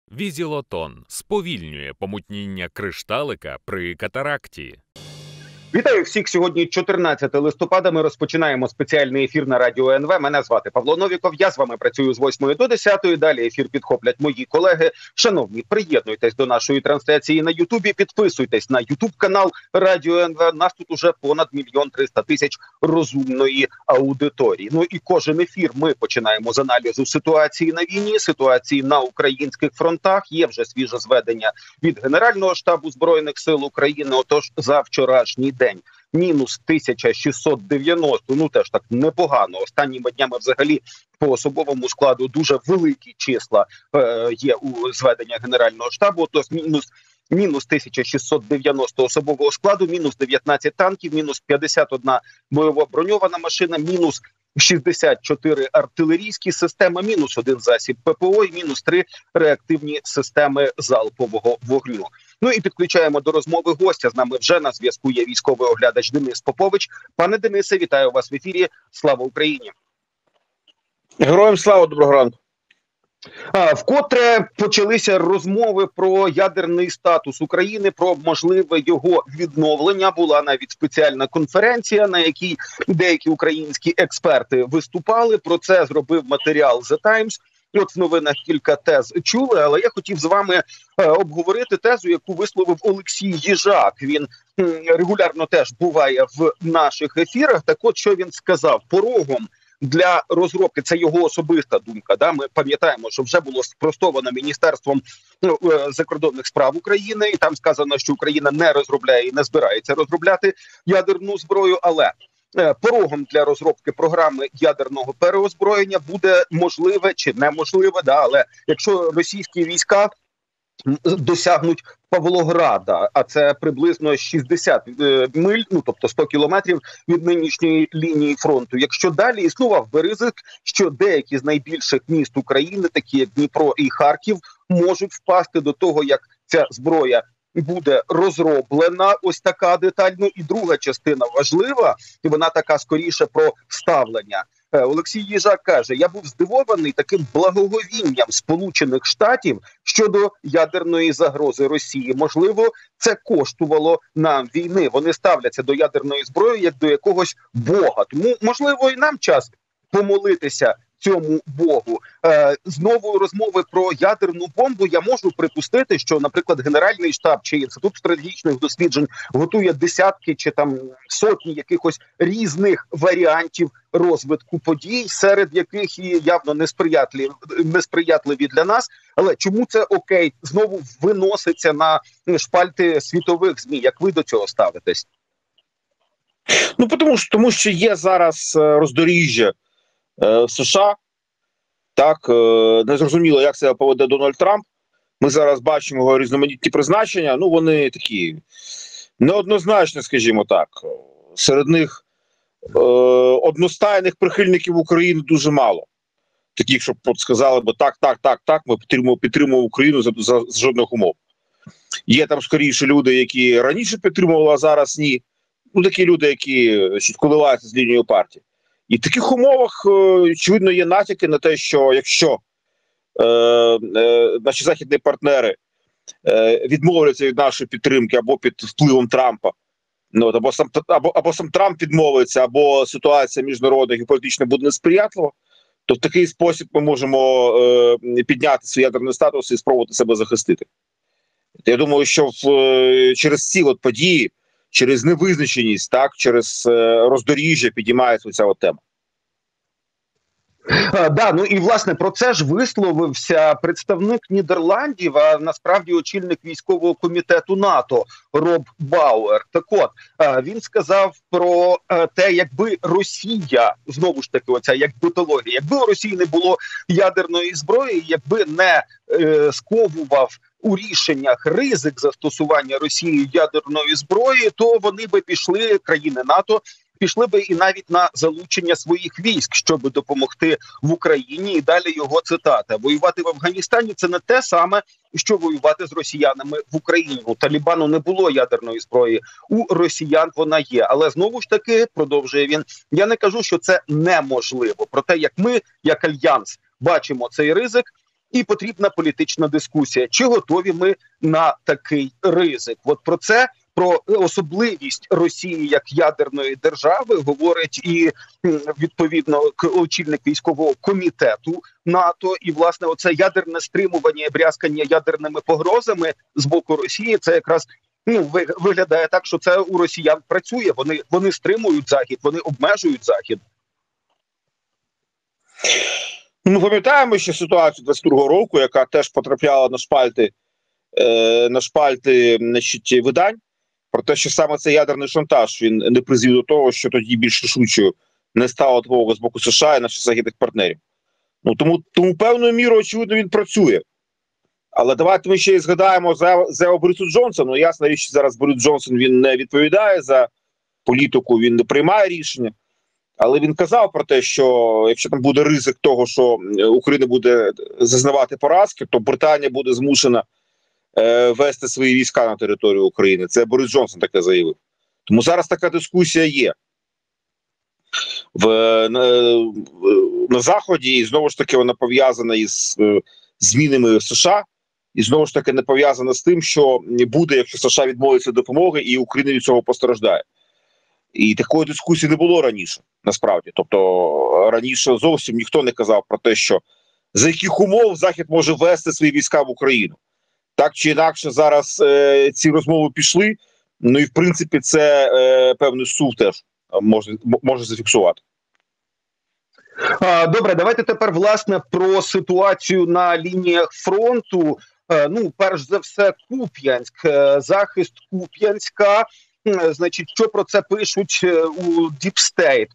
Візілотон сповільнює помутніння кришталика при катаракті. Вітаю всіх! Сьогодні 14 листопада. Ми розпочинаємо спеціальний ефір на радіо НВ. Мене звати Павло Новіков. Я з вами працюю з 8 до 10. Далі ефір підхоплять мої колеги. Шановні, приєднуйтесь до нашої трансляції на Ютубі. Підписуйтесь на Ютуб канал Радіо НВ. Нас тут уже понад 1 300 000 розумної аудиторії. Ну і кожен ефір ми починаємо з аналізу ситуації на війні, ситуації на українських фронтах. Є вже свіже зведення від Генерального штабу Збройних сил України. Отож, за вчорашній день мінус 1690, ну теж так непогано. Останніми днями взагалі по особовому складу дуже великі числа є у зведення Генерального штабу. Тож мінус 1690 особового складу, мінус 19 танків, мінус 51 бойова броньована машина, мінус 64 артилерійські системи, мінус 1 засіб ППО і мінус 3 реактивні системи залпового вогню. Ну і підключаємо до розмови гостя. З нами вже на зв'язку є військовий оглядач Денис Попович. Пане Денисе, вітаю вас в ефірі. Слава Україні! Героям слава, доброго ранку! Вкотре почалися розмови про ядерний статус України, про можливе його відновлення. Була навіть спеціальна конференція, на якій деякі українські експерти виступали. Про це зробив матеріал The Times. От в новинах кілька тез чули, але я хотів з вами обговорити тезу, яку висловив Олексій Їжак. Він регулярно теж буває в наших ефірах. Так от, що він сказав: порогом для розробки, це його особиста думка, да, ми пам'ятаємо, що вже було спростовано Міністерством закордонних справ України, і там сказано, що Україна не розробляє і не збирається розробляти ядерну зброю, але порогом для розробки програми ядерного переозброєння буде можливе чи неможливе, да, але якщо російські війська досягнуть Павлограда, а це приблизно 60 миль, ну тобто 100 кілометрів від нинішньої лінії фронту. Якщо далі існував би ризик, що деякі з найбільших міст України, такі як Дніпро і Харків, можуть впасти до того, як ця зброя буде розроблена. Ось така деталь. Ну і друга частина важлива, і вона така скоріше про ставлення. Олексій Їжак каже: я був здивований таким благоговінням Сполучених Штатів щодо ядерної загрози Росії. Можливо, це коштувало нам війни. Вони ставляться до ядерної зброї як до якогось бога. Тому, можливо, і нам час помолитися цьому Богу. Знову розмови про ядерну бомбу. Я можу припустити, що, наприклад, Генеральний штаб чи Інститут стратегічних досліджень готує десятки чи там сотні якихось різних варіантів розвитку подій, серед яких і явно несприятливі для нас. Але чому це окей знову виноситься на шпальти світових ЗМІ? Як ви до цього ставитесь? Ну, тому що є зараз роздоріжжя в США, так, незрозуміло, як себе поведе Дональд Трамп. Ми зараз бачимо його різноманітні призначення, ну, вони такі неоднозначні, скажімо так. Серед них одностайних прихильників України дуже мало. Таких, щоб сказали, бо так, ми підтримуємо Україну за жодних умов. Є там скоріше люди, які раніше підтримували, а зараз ні. Ну, такі люди, які коливаються з лінією партії. І в таких умовах, очевидно, є натяки на те, що якщо наші західні партнери відмовляться від нашої підтримки або під впливом Трампа, ну, або сам Трамп відмовиться, або ситуація міжнародна і політична буде несприятлива, то в такий спосіб ми можемо підняти свій ядерний статус і спробувати себе захистити. Я думаю, що через ці от події, через невизначеність, так, через роздоріжжя підіймається ця от тема. Да, ну і власне про це ж висловився представник Нідерландів, а насправді очільник військового комітету НАТО Роб Бауер. Так от, він сказав про те, якби Росія, знову ж таки, оця як битологія, якби у Росії не було ядерної зброї, якби не сковував у рішеннях ризик застосування Росією ядерної зброї, то вони би пішли, країни НАТО, пішли би і навіть на залучення своїх військ, щоб допомогти в Україні. І далі його цитата: воювати в Афганістані – це не те саме, що воювати з росіянами в Україні. У Талібану не було ядерної зброї, у росіян вона є. Але знову ж таки, продовжує він, я не кажу, що це неможливо. Проте, як ми, як альянс, бачимо цей ризик, і потрібна політична дискусія. Чи готові ми на такий ризик? От про це, про особливість Росії як ядерної держави говорить і відповідно очільник військового комітету НАТО. І власне оце ядерне стримування і брязкання ядерними погрозами з боку Росії, це якраз виглядає так, що це у росіян працює. Вони стримують Захід, вони обмежують Захід. Ми пам'ятаємо ще ситуацію 22-го року, яка теж потрапляла на шпальти значить, видань, про те, що саме цей ядерний шантаж, він не призвів до того, що тоді більш рішучою не стала допомога з боку США і наших західних партнерів. Тому певною мірою, очевидно, він працює. Але давайте ми ще й згадаємо за Борису Джонсона. Ясна річ, зараз Борис Джонсон, він не відповідає за політику, він не приймає рішення. Але він казав про те, що якщо там буде ризик того, що Україна буде зазнавати поразки, то Британія буде змушена вести свої війська на територію України. Це Борис Джонсон таке заявив. Тому зараз така дискусія є на Заході, і знову ж таки вона пов'язана із змінами в США, і знову ж таки не пов'язана з тим, що буде, якщо США відмовиться від допомоги, і Україна від цього постраждає. І такої дискусії не було раніше, насправді. Тобто раніше зовсім ніхто не казав про те, що за яких умов Захід може вести свої війська в Україну. Так чи інакше зараз ці розмови пішли, і в принципі це певний суд теж може зафіксувати. Добре, давайте тепер, власне, про ситуацію на лініях фронту. Перш за все, Куп'янськ, захист Куп'янська. Значить, що про це пишуть у Deep State?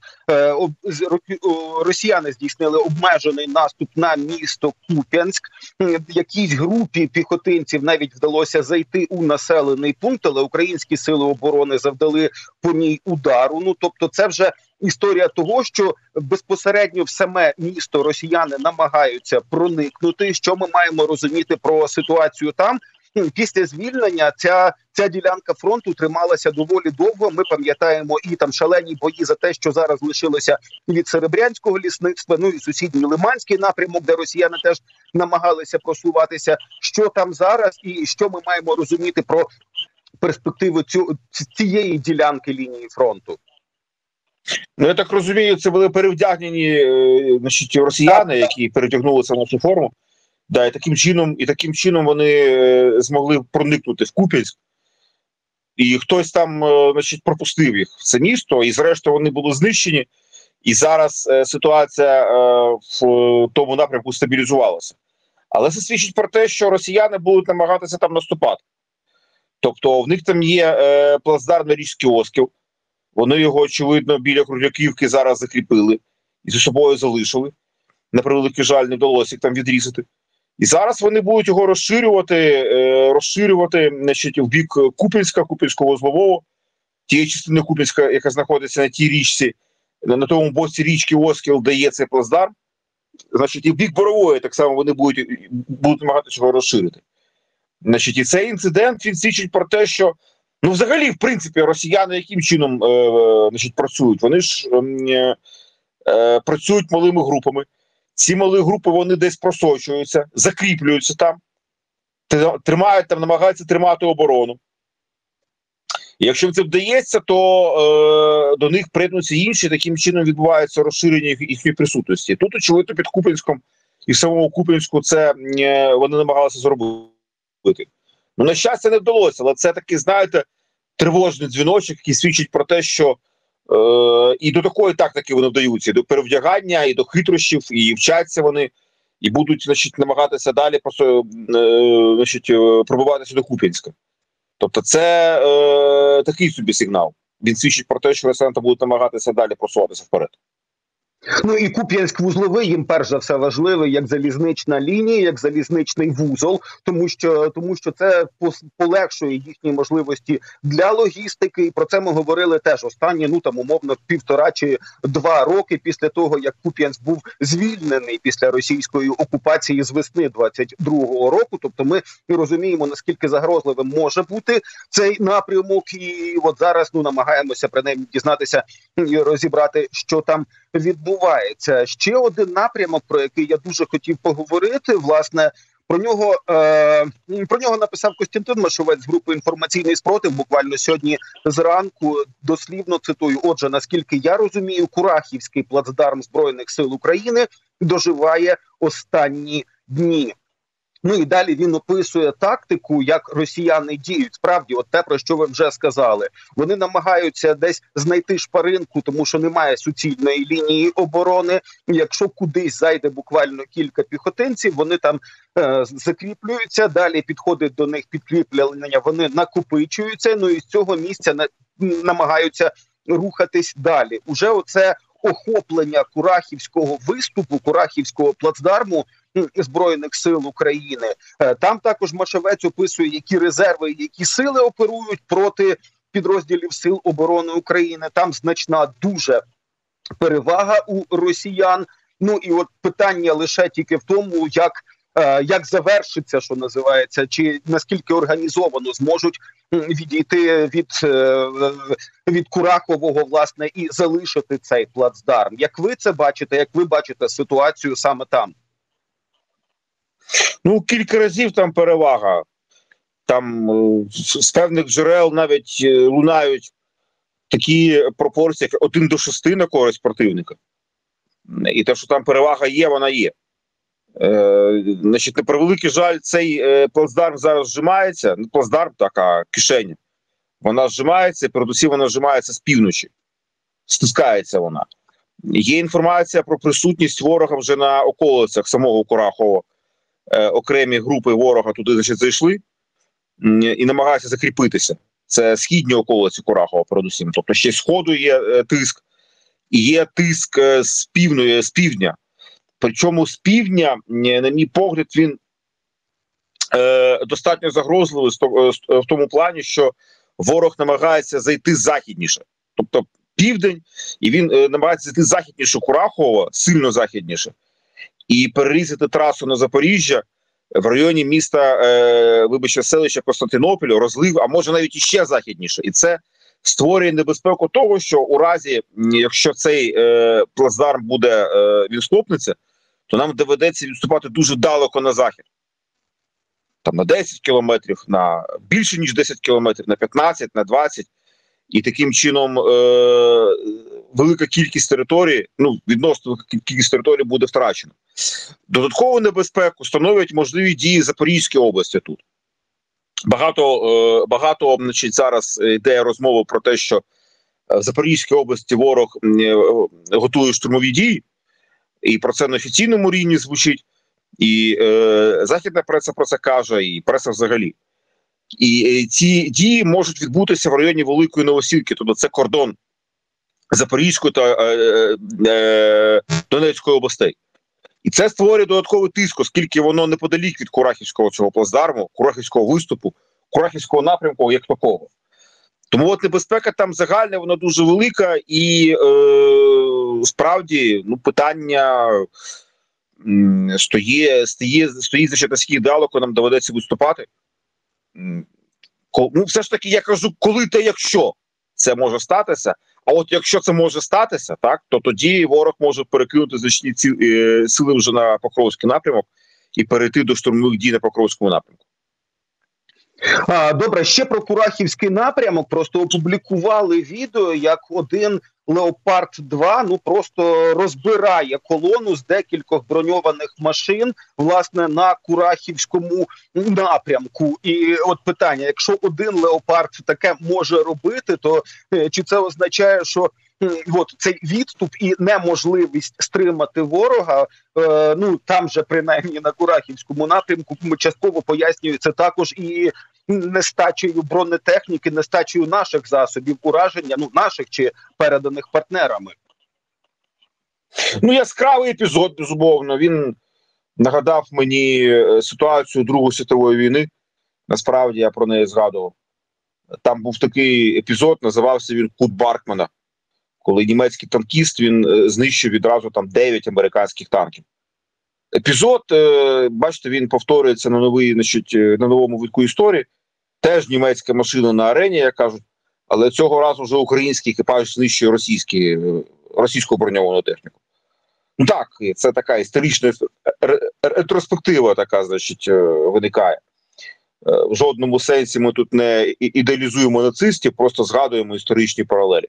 Росіяни здійснили обмежений наступ на місто Куп'янськ. Якійсь групі піхотинців навіть вдалося зайти у населений пункт, але українські сили оборони завдали по ній удару. Тобто це вже історія того, що безпосередньо в саме місто росіяни намагаються проникнути. Що ми маємо розуміти про ситуацію там? Після звільнення ця ділянка фронту трималася доволі довго. Ми пам'ятаємо і там шалені бої за те, що зараз лишилося від Серебрянського лісництва, і сусідній Лиманський напрямок, де росіяни теж намагалися просуватися. Що там зараз і що ми маємо розуміти про перспективу цієї ділянки лінії фронту? Я так розумію, це були перевдягнені росіяни, які перетягнулися в нашу форму. Да, і таким чином вони змогли проникнути в Куп'янськ. І хтось там, пропустив їх в це місто, і зрештою вони були знищені. І зараз ситуація в тому напрямку стабілізувалася. Але це свідчить про те, що росіяни будуть намагатися там наступати. Тобто в них там є плацдарм на річці Оскіл. Вони його, очевидно, біля Круляківки зараз закріпили і за собою залишили. На превеликий жаль, не вдалося їх там відрізати. І зараз вони будуть його розширювати в бік Куп'янська, Куп'янсько-Вузлового, тієї частини Куп'янська, яка знаходиться на тій річці, на тому боці річки Оскіл, де є цей плацдарм. Значить, і в бік Борової так само вони будуть намагатися його розширити. Значить, і цей інцидент, він свідчить про те, що, взагалі, в принципі, росіяни яким чином працюють? Вони ж працюють малими групами. Ці малі групи, вони десь просочуються, закріплюються там, намагаються тримати оборону. І якщо це вдається, то до них приєднуються інші, таким чином відбувається розширення їхньої присутності. Тут, очевидно, під Куп'янськом і в самому Куп'янську це вони намагалися зробити. На щастя, не вдалося, але це такий, знаєте, тривожний дзвіночок, який свідчить про те, що і до такої тактики вони вдаються, і до перевдягання, і до хитрощів, і вчаться вони, і будуть, намагатися далі просто, пробиватися до Куп'янська. Тобто це такий собі сигнал. Він свідчить про те, що росіяни будуть намагатися далі просуватися вперед. І Куп'янськ-Вузловий їм перш за все важливий як залізнична лінія, як залізничний вузол, тому що це полегшує їхні можливості для логістики. І про це ми говорили теж останні, умовно, 1,5 чи 2 роки після того, як Куп'янськ був звільнений після російської окупації з весни 22-го року. Тобто ми розуміємо, наскільки загрозливим може бути цей напрямок. І от зараз намагаємося принаймні дізнатися і розібрати, що там відбувається. Ще один напрямок, про який я дуже хотів поговорити, власне, про нього написав Костянтин Машовець з групи «Інформаційний спротив» буквально сьогодні зранку. Дослівно цитую: отже, наскільки я розумію, Курахівський плацдарм Збройних сил України доживає останні дні. Ну і далі він описує тактику, як росіяни діють. Справді, от те, про що ви вже сказали. Вони намагаються десь знайти шпаринку, тому що немає суцільної лінії оборони. Якщо кудись зайде буквально кілька піхотинців, вони там закріплюються, далі підходить до них підкріплення, вони накопичуються, ну і з цього місця намагаються рухатись далі. Уже оце охоплення Курахівського виступу, Курахівського плацдарму Збройних сил України. Там також Машевець описує, які резерви, які сили оперують проти підрозділів Сил оборони України. Там значна дуже перевага у росіян. Ну і от питання лише тільки в тому, як завершиться, що називається, чи наскільки організовано зможуть відійти від Курахового, власне, і залишити цей плацдарм. Як ви це бачите, як ви бачите ситуацію саме там? Ну, кілька разів там перевага. Там з певних джерел навіть лунають такі пропорції, як 1:6 на користь противника. І те, що там перевага є, вона є. Значить, на превеликий жаль, цей плацдарм зараз зжимається. Не плацдарм, так, а кишеня. Вона зжимається, і передусім вона зжимається з півночі. Стискається вона. Є інформація про присутність ворога вже на околицях самого Курахова. Окремі групи ворога туди, значить, зайшли і намагаються закріпитися. Це східні околиці Курахова, передусім. Тобто ще з сходу є тиск, і є тиск з півдня. Причому з півдня, на мій погляд, він достатньо загрозливий в тому плані, що ворог намагається зайти західніше. Тобто південь, і він намагається зайти західніше Курахова, сильно західніше, і перерізати трасу на Запоріжжя в районі міста, селища Костянтинополя, розлив, а може навіть іще західніше. І це створює небезпеку того, що у разі, якщо цей плацдарм буде, він схлопнеться, то нам доведеться відступати дуже далеко на захід. Там на 10 кілометрів, на більше ніж 10 кілометрів, на 15, на 20. І таким чином велика кількість територій, відносно велика кількість територій буде втрачена. Додаткову небезпеку становлять можливі дії Запорізької області тут. Багато значить, зараз йде розмова про те, що в Запорізькій області ворог готує штурмові дії, і про це на офіційному рівні звучить, і західна преса про це каже, і преса взагалі. І ці дії можуть відбутися в районі Великої Новосілки, тобто це кордон Запорізької та Донецької областей. І це створює додатковий тиск, оскільки воно неподалік від Курахівського цього плацдарму, Курахівського виступу, Курахівського напрямку як такого. Тому от небезпека там загальна, вона дуже велика, і справді питання стоїть, значить, наскільки далеко нам доведеться виступати. Все ж таки, я кажу, коли та якщо це може статися, а от якщо це може статися, так, то тоді ворог може перекинути значні сили вже на Покровський напрямок і перейти до штурмових дій на Покровському напрямку. Добре, ще про Курахівський напрямок. Просто опублікували відео, як один Леопард-2 просто розбирає колону з декількох броньованих машин, власне, на Курахівському напрямку. І от питання, якщо один Леопард таке може робити, то чи це означає, що цей відступ і неможливість стримати ворога, там же принаймні на Курахівському напрямку частково пояснюється також і нестачею бронетехніки, нестачею наших засобів ураження, наших чи переданих партнерами? Яскравий епізод, безумовно. Він нагадав мені ситуацію Другої світової війни. Насправді, я про неї згадував. Там був такий епізод, називався він «Кут Баркмана», коли німецький танкіст, він знищив відразу 9 американських танків. Епізод, бачите, він повторюється на новому витку історії. Теж німецька машина на арені, як кажуть, але цього разу вже український екіпаж знищує російський російську броньовану техніку. Ну так, це така історична ретроспектива така, значить, виникає. В жодному сенсі ми тут не ідеалізуємо нацистів, просто згадуємо історичні паралелі.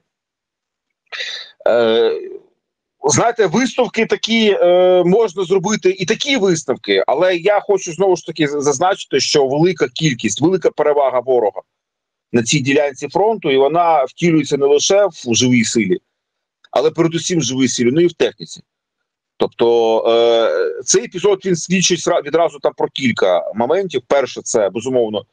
Знаєте, висновки такі можна зробити, і такі висновки, але я хочу знову ж таки зазначити, що велика кількість, велика перевага ворога на цій ділянці фронту, і вона втілюється не лише в живій силі, але передусім в живій силі, ну і в техніці. Тобто цей епізод, він свідчить відразу там про кілька моментів. Перше, це, безумовно,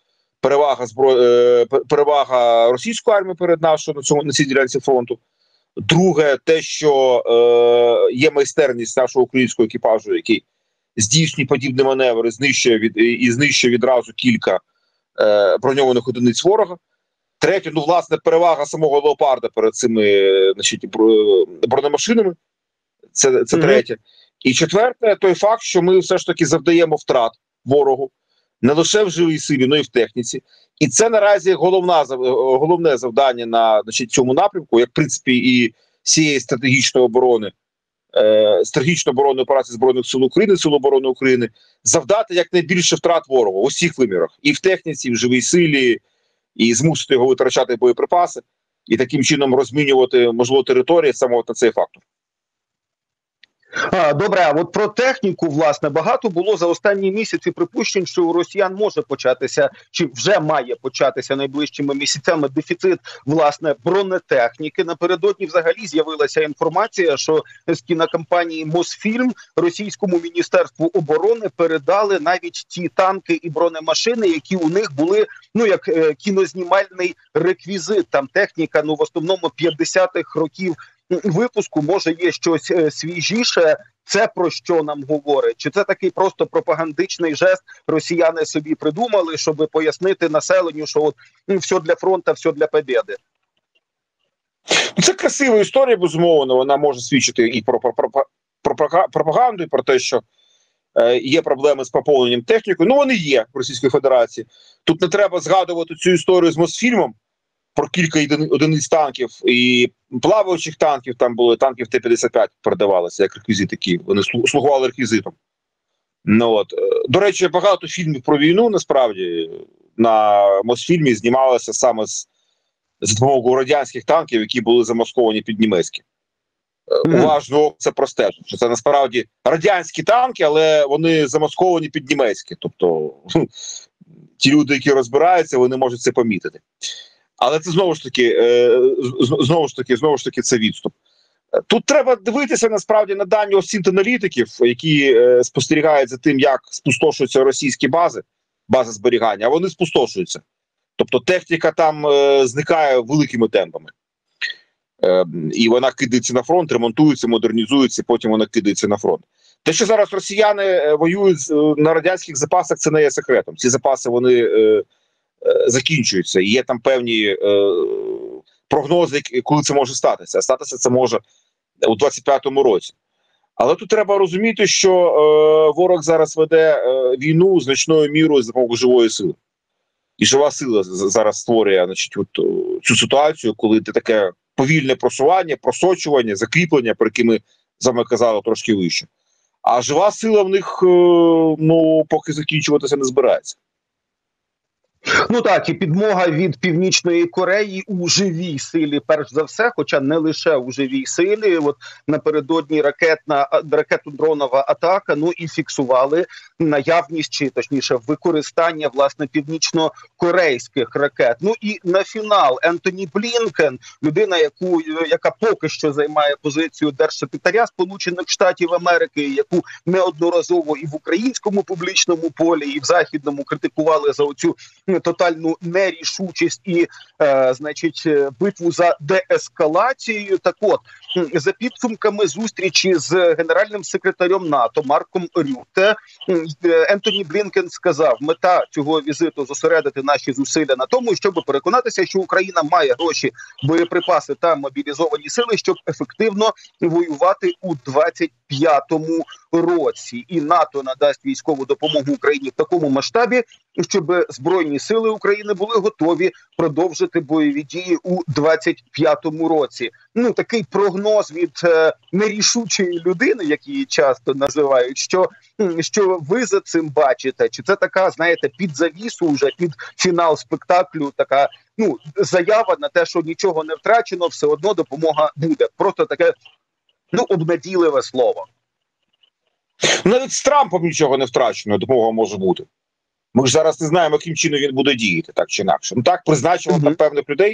перевага російської армії перед нашою на цій ділянці фронту. Друге, те, що є майстерність нашого українського екіпажу, який здійснює подібні маневри, знищує відразу кілька броньованих одиниць ворога. Третє, ну, власне, перевага самого «Леопарда» перед цими, значить, бронемашинами. Це третє. І четверте, той факт, що ми все ж таки завдаємо втрат ворогу не лише в живій силі, але й в техніці. І це наразі головне завдання на, значить, цьому напрямку, як в принципі і цієї стратегічної оборони операції Збройних сил України, Сил оборони України, завдати якнайбільше втрат ворогу у всіх вимірах. І в техніці, і в живій силі, і змусити його витрачати боєприпаси, і таким чином розмінювати, можливо, території саме от на цей фактор. Добре, а от про техніку, власне, багато було за останні місяці припущень, що у росіян може початися, чи вже має початися найближчими місяцями дефіцит, власне, бронетехніки. Напередодні взагалі з'явилася інформація, що з кінокомпанії «Мосфільм» російському міністерству оборони передали навіть ті танки і бронемашини, які у них були, ну, як кінознімальний реквізит. Там техніка, ну, в основному 50-х років випуску, може є щось свіжіше. Це про що нам говорить? Чи це такий просто пропагандичний жест росіяни собі придумали, щоб пояснити населенню, що от все для фронту, все для побєди? Це красива історія, безумовно. Вона може свідчити і про пропаганду, і про те, що є проблеми з поповненням технікою. Ну, вони є в Російській Федерації. Тут не треба згадувати цю історію з Мосфільмом про кілька одиниць танків і плаваючих танків. Там були танків Т-55, передавалися як реквізит, такі вони слугували реквізитом. Ну, от. До речі, багато фільмів про війну, насправді, на Мосфільмі знімалося саме за допомогою радянських танків, які були замасковані під німецькі. Уважно це простежить, що це насправді радянські танки, але вони замасковані під німецькі. Тобто ті люди, які розбираються, вони можуть це помітити. Але це знову ж таки це відступ. Тут треба дивитися насправді на дані осінт-аналітиків, які спостерігають за тим, як спустошуються російські бази зберігання, а вони спустошуються. Тобто техніка там зникає великими темпами. І вона кидається на фронт, ремонтується, модернізується, потім вона кидається на фронт. Те, що зараз росіяни воюють на радянських запасах, це не є секретом. Ці запаси, вони закінчуються. І є там певні прогнози, коли це може статися. А статися це може у 25-му році. Але тут треба розуміти, що ворог зараз веде війну значною мірою за допомогою живої сили. І жива сила зараз створює, значить, от, цю ситуацію, коли ти таке повільне просування, просочування, закріплення, про які ми з вами казали трошки вище. А жива сила в них, ну, поки закінчуватися не збирається. Ну так, і підмога від Північної Кореї у живій силі, перш за все, хоча не лише у живій силі. От напередодні ракетно-дронова атака, ну і фіксували наявність, чи точніше використання, власне, північно-корейських ракет. Ну і на фінал Ентоні Блінкен, людина, яка поки що займає позицію держсекретаря Сполучених Штатів Америки, яку неодноразово і в українському публічному полі, і в західному критикували за оцю тотальну нерішучість і, значить, битву за деескалацію. Так от, за підсумками зустрічі з генеральним секретарем НАТО Марком Рютте, Ентоні Блінкен сказав, мета цього візиту зосередити наші зусилля на тому, щоб переконатися, що Україна має гроші, боєприпаси та мобілізовані сили, щоб ефективно воювати у 25-му році і НАТО надасть військову допомогу Україні в такому масштабі, щоб Збройні сили України були готові продовжити бойові дії у 25-му році. Ну, такий прогноз від нерішучої людини, як її часто називають, що ви за цим бачите? Чи це така, знаєте, під завісу, вже під фінал спектаклю, така, ну, заява на те, що нічого не втрачено, все одно допомога буде. Просто таке, ну, обнадійливе слово. Навіть з Трампом нічого не втрачено, допомога може бути. Ми ж зараз не знаємо, яким чином він буде діяти, так чи інакше. Ну так, призначимо там певних людей,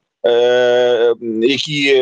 які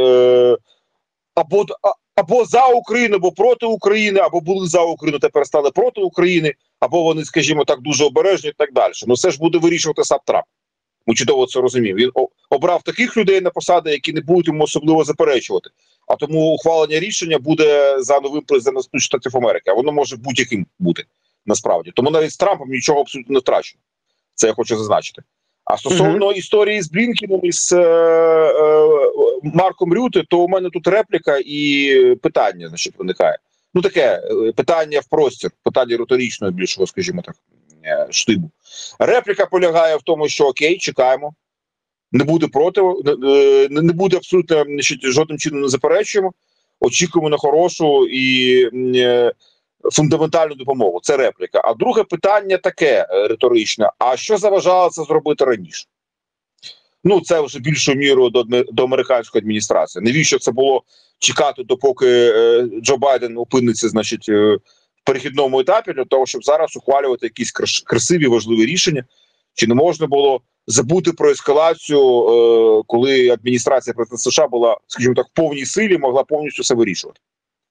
або за Україну, або проти України, або були за Україну, тепер стали проти України, або вони, скажімо так, дуже обережні і так далі. Ну це ж буде вирішувати сам Трамп. Ми чудово це розуміємо. Він обрав таких людей на посади, які не будуть йому особливо заперечувати. А тому ухвалення рішення буде за новим президентом Сполучених Штатів Америки. А воно може будь-яким бути, насправді. Тому навіть з Трампом нічого абсолютно не втрачено. Це я хочу зазначити. А стосовно історії з Блінкеном і з Марком Рюте, то у мене тут репліка і питання, значить, виникає. Ну, таке питання в простір, питання риторичного більшого, скажімо так, штибу. Репліка полягає в тому, що окей, чекаємо, не буде проти, не буде абсолютно, значить, жодним чином не заперечуємо, очікуємо на хорошу і фундаментальну допомогу. Це репліка. А друге питання таке риторичне: а що заважало це зробити раніше? Ну, це вже більшою мірою до американської адміністрації. Навіщо це було чекати, допоки Джо Байден опиниться, значить, в перехідному етапі, для того, щоб зараз ухвалювати якісь красиві, важливі рішення? Чи не можна було забути про ескалацію, коли адміністрація президента США була, скажімо так, в повній силі, могла повністю все вирішувати?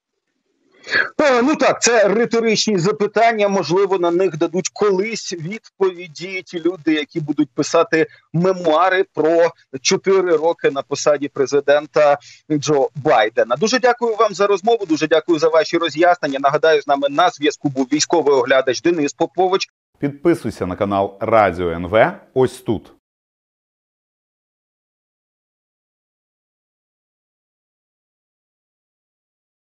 Ну так, це риторичні запитання, можливо, на них дадуть колись відповіді ті люди, які будуть писати мемуари про 4 роки на посаді президента Джо Байдена. Дуже дякую вам за розмову, дуже дякую за ваші роз'яснення. Нагадаю, з нами на зв'язку був військовий оглядач Денис Попович. Підписуйся на канал Радіо НВ ось тут.